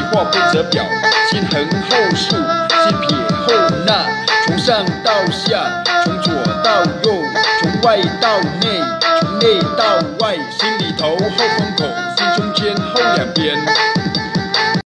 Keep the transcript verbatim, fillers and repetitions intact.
话不择表，先横后竖，先撇后捺，从上到下，从左到右，从外到内，从内到外，心里头后风